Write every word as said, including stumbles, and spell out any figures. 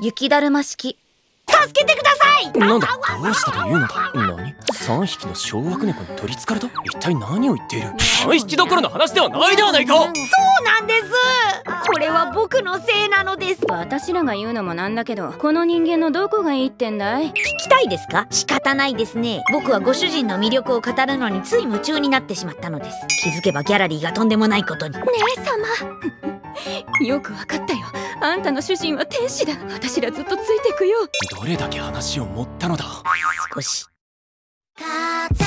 雪だるま式。 助けてください。 なんだ、どうしたというのだ。何、三匹の小悪猫に取りつかれた。一体何を言っている。三匹どころの話ではないではないか。そうなんです。これは僕のせいなのです。 私らが言うのもなんだけど、この人間のどこがいいってんだい。 聞きたいですか？仕方ないですね。僕はご主人の魅力を語るのについ夢中になってしまったのです。気づけばギャラリーがとんでもないことに。 姉様よくわかったよ。あんたの主人は天使だ。私らずっとついてくよ。 どれだけ話を持ったのだ。 少し。